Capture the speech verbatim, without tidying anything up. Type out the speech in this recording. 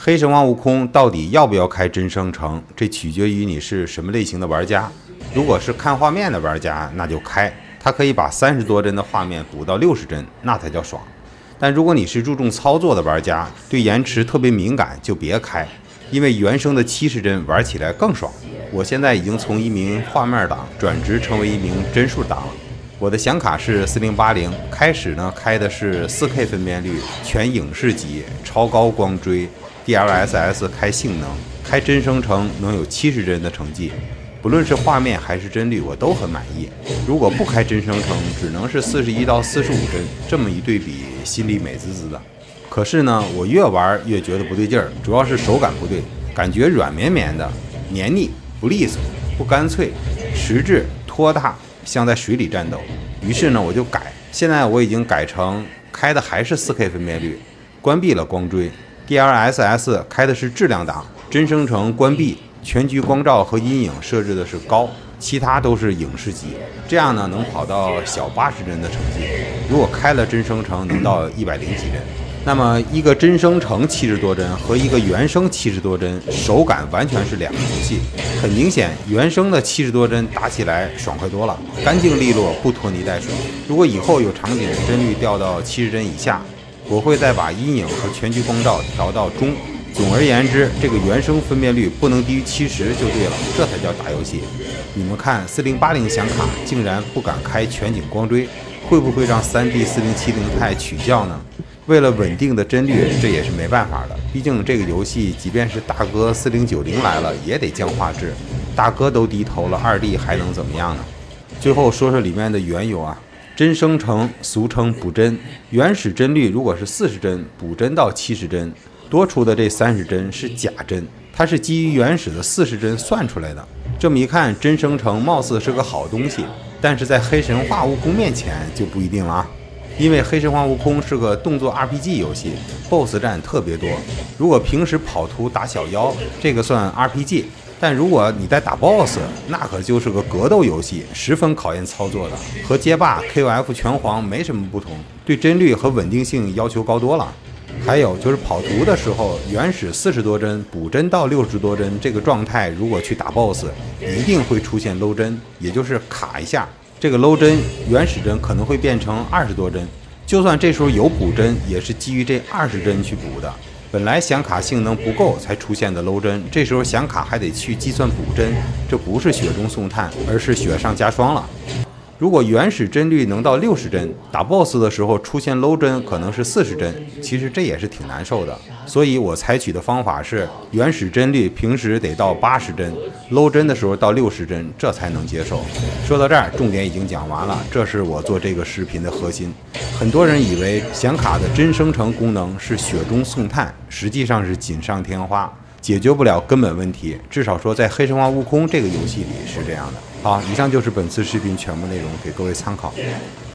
黑神话悟空到底要不要开真生成，这取决于你是什么类型的玩家。如果是看画面的玩家，那就开，它可以把三十多帧的画面补到六十帧，那才叫爽。但如果你是注重操作的玩家，对延迟特别敏感，就别开，因为原生的七十帧玩起来更爽。我现在已经从一名画面党转职成为一名帧数党了。我的显卡是四零八零，开始呢开的是 四K 分辨率，全影视级，超高光追。D L S S 开性能，开真生成能有七十帧的成绩，不论是画面还是帧率，我都很满意。如果不开真生成，只能是四十一到四十五帧，这么一对比，心里美滋滋的。可是呢，我越玩越觉得不对劲儿，主要是手感不对，感觉软绵绵的，黏腻，不利索，不干脆，迟滞拖沓，像在水里战斗。于是呢，我就改，现在我已经改成开的还是 四K 分辨率，关闭了光追。D L S S 开的是质量档，真生成关闭，全局光照和阴影设置的是高，其他都是影视级，这样呢能跑到小八十帧的成绩。如果开了真生成，能到一百零几帧。那么一个真生成七十多帧和一个原生七十多帧，手感完全是两个游戏。很明显，原生的七十多帧打起来爽快多了，干净利落，不拖泥带水。如果以后有场景帧率掉到七十帧以下，我会再把阴影和全局光照调到中。总而言之，这个原生分辨率不能低于七十就对了，这才叫打游戏。你们看，四零八零显卡竟然不敢开全景光追，会不会让 三 D 四零七零钛取教呢？为了稳定的帧率，这也是没办法的。毕竟这个游戏，即便是大哥四零九零来了，也得降画质。大哥都低头了，二 D 还能怎么样呢？最后说说里面的缘由啊。真生成俗称补帧，原始帧率如果是四十帧，补帧到七十帧，多出的这三十帧是假帧，它是基于原始的四十帧算出来的。这么一看，真生成貌似是个好东西，但是在黑神话悟空面前就不一定了啊。因为黑神话悟空是个动作 R P G 游戏 ，B O S S 战特别多。如果平时跑图打小妖，这个算 R P G。但如果你在打 B O S S， 那可就是个格斗游戏，十分考验操作的，和街霸、K O F 拳皇没什么不同，对帧率和稳定性要求高多了。还有就是跑图的时候，原始四十多帧补帧到六十多帧这个状态，如果去打 B O S S， 一定会出现 low 帧，也就是卡一下。这个 low 帧原始帧可能会变成二十多帧，就算这时候有补帧，也是基于这二十帧去补的。本来显卡性能不够才出现的 low 帧，这时候显卡还得去计算补帧，这不是雪中送炭，而是雪上加霜了。如果原始帧率能到六十帧，打 B O S S 的时候出现 low 帧可能是四十帧，其实这也是挺难受的。所以我采取的方法是，原始帧率平时得到八十帧 ，low 帧的时候到六十帧，这才能接受。说到这儿，重点已经讲完了，这是我做这个视频的核心。很多人以为显卡的真生成功能是雪中送炭，实际上是锦上添花，解决不了根本问题。至少说在黑神话悟空这个游戏里是这样的。好，以上就是本次视频全部内容，给各位参考。